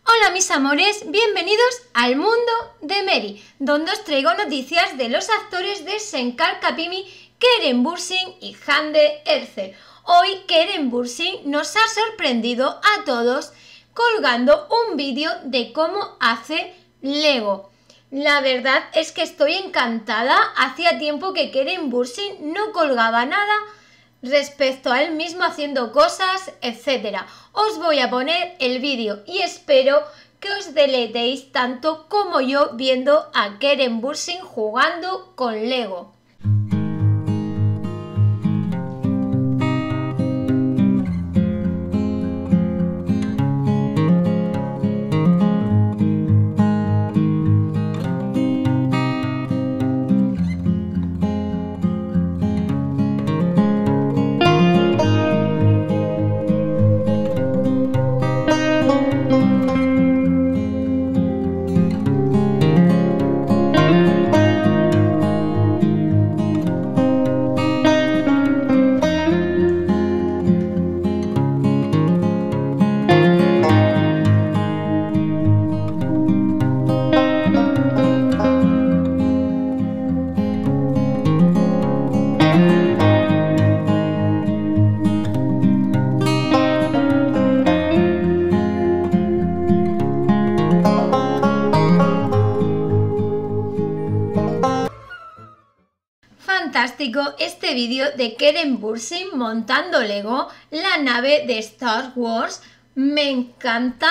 Hola mis amores, bienvenidos al mundo de Mary, donde os traigo noticias de los actores de Shankar Kapimi, Keren Bürsin y Hande Erçel. Hoy Keren Bürsin nos ha sorprendido a todos colgando un vídeo de cómo hace Lego. La verdad es que estoy encantada, hacía tiempo que Keren Bürsin no colgaba nada respecto a él mismo haciendo cosas, etc. Os voy a poner el vídeo y espero que os deleitéis tanto como yo viendo a Keren Bürsin jugando con Lego. Fantástico este vídeo de Keren Bürsin montando Lego, la nave de Star Wars. Me encanta,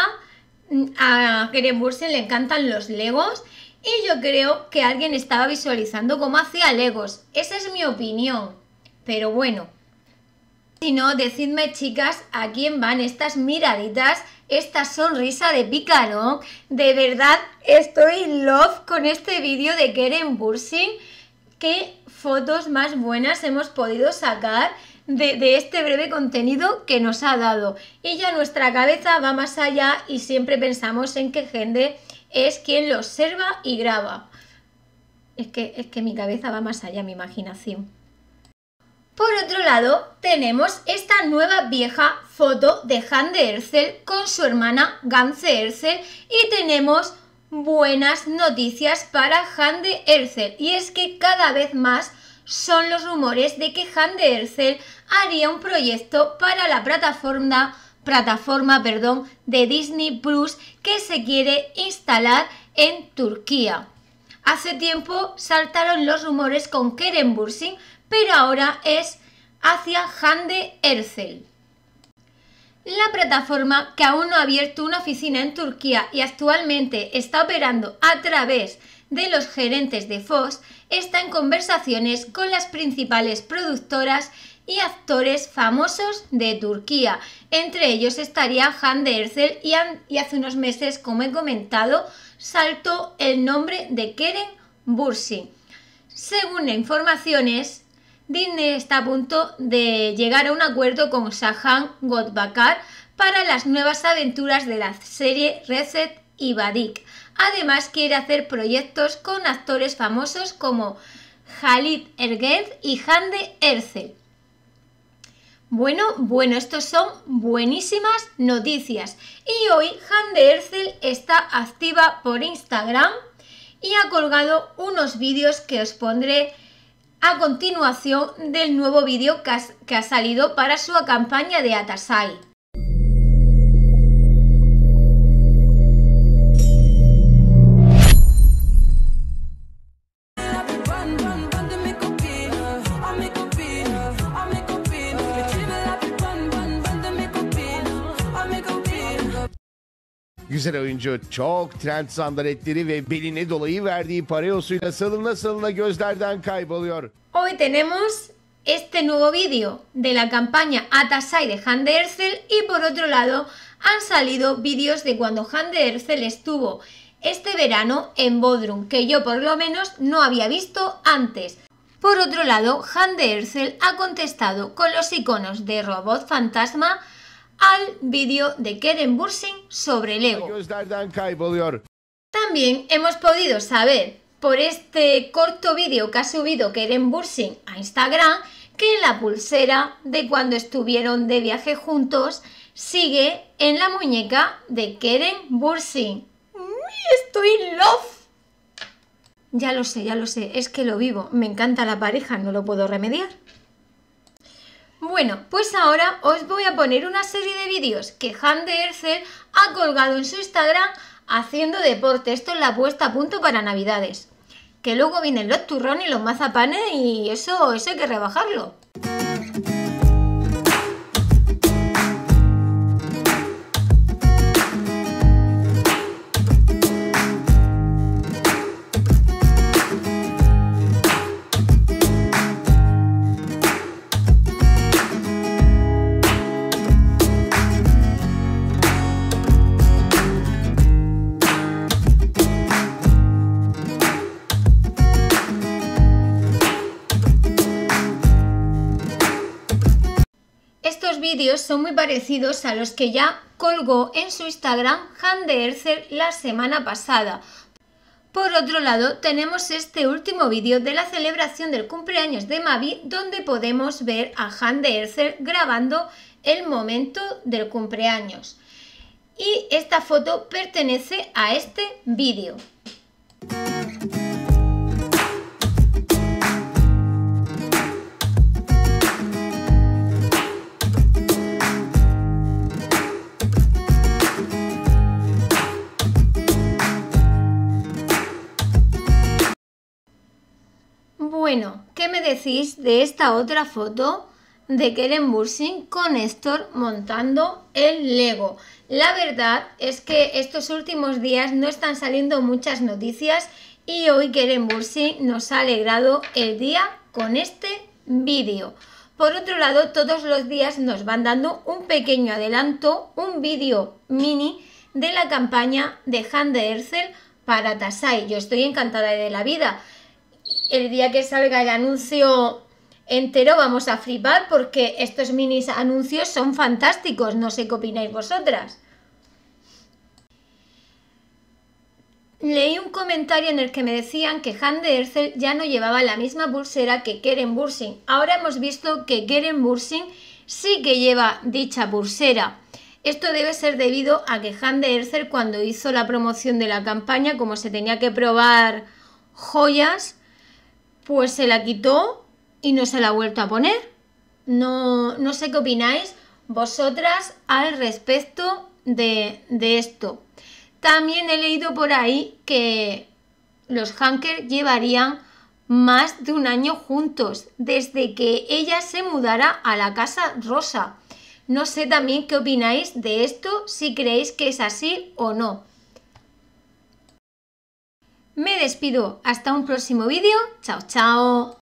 a Keren Bürsin le encantan los Legos y yo creo que alguien estaba visualizando cómo hacía Legos. Esa es mi opinión, pero bueno. Si no, decidme chicas a quién van estas miraditas, esta sonrisa de picarón. De verdad estoy in love con este vídeo de Keren Bürsin. Qué fotos más buenas hemos podido sacar de este breve contenido que nos ha dado. Y ya nuestra cabeza va más allá y siempre pensamos en que Hande es quien lo observa y graba. Es que mi cabeza va más allá, mi imaginación. Por otro lado, tenemos esta nueva vieja foto de Hande Erçel con su hermana Gamze Erçel y tenemos buenas noticias para Hande Erçel, y es que cada vez más son los rumores de que Hande Erçel haría un proyecto para la plataforma de Disney Plus que se quiere instalar en Turquía. Hace tiempo saltaron los rumores con Keren Bürsin, pero ahora es hacia Hande Erçel. La plataforma, que aún no ha abierto una oficina en Turquía y actualmente está operando a través de los gerentes de Fox, está en conversaciones con las principales productoras y actores famosos de Turquía. Entre ellos estaría Hande Erçel y hace unos meses, como he comentado, saltó el nombre de Keren Bürsin. Según informaciones, Disney está a punto de llegar a un acuerdo con Şahan Gökbaşar para las nuevas aventuras de la serie Recep İvedik. Además quiere hacer proyectos con actores famosos como Halit Ergenç y Hande Erçel. Bueno, estos son buenísimas noticias. Y hoy Hande Erçel está activa por Instagram y ha colgado unos vídeos que os pondré a continuación del nuevo vídeo que ha salido para su campaña de Atasay. Güzel oyuncu çok trend sandaletleri ve beline dolayı verdiği pareosuyla salına gözlerden kayboluyor. Hoy tenemos este nuevo vídeo de la campaña Atasay de Hande Erçel y por otro lado han salido vídeos de cuando Hande Erçel estuvo este verano en Bodrum, que yo por lo menos no había visto antes. Por otro lado, Hande Erçel ha contestado con los iconos de robot fantasma al vídeo de Keren Bürsin sobre Lego. También hemos podido saber por este corto vídeo que ha subido Keren Bürsin a Instagram que la pulsera de cuando estuvieron de viaje juntos sigue en la muñeca de Keren Bürsin. Estoy in love. Ya lo sé, es que lo vivo. Me encanta la pareja, no lo puedo remediar. Bueno, pues ahora os voy a poner una serie de vídeos que Hande Ercel ha colgado en su Instagram haciendo deporte. Esto es la puesta a punto para Navidades. Que luego vienen los turrones y los mazapanes y eso hay que rebajarlo. Estos vídeos son muy parecidos a los que ya colgó en su Instagram Hande Ercel la semana pasada. Por otro lado, tenemos este último vídeo de la celebración del cumpleaños de Mavi, donde podemos ver a Hande Ercel grabando el momento del cumpleaños. Y esta foto pertenece a este vídeo. Bueno, ¿qué me decís de esta otra foto de Keren Bürsin con Néstor montando el Lego? La verdad es que estos últimos días no están saliendo muchas noticias y hoy Keren Bürsin nos ha alegrado el día con este vídeo. Por otro lado, todos los días nos van dando un pequeño adelanto, un vídeo mini de la campaña de Hande Ercel para Tasai. Yo estoy encantada de la vida. El día que salga el anuncio entero vamos a flipar porque estos mini anuncios son fantásticos. No sé qué opináis vosotras. Leí un comentario en el que me decían que Hande Ercel ya no llevaba la misma pulsera que Keren Bürsin. Ahora hemos visto que Keren Bürsin sí que lleva dicha pulsera. Esto debe ser debido a que Hande Ercel, cuando hizo la promoción de la campaña, como se tenía que probar joyas, pues se la quitó y no se la ha vuelto a poner. No sé qué opináis vosotras al respecto de esto. También he leído por ahí que los Hanker llevarían más de un año juntos, desde que ella se mudara a la Casa Rosa. No sé también qué opináis de esto, si creéis que es así o no. Me despido, hasta un próximo vídeo. Chao, chao.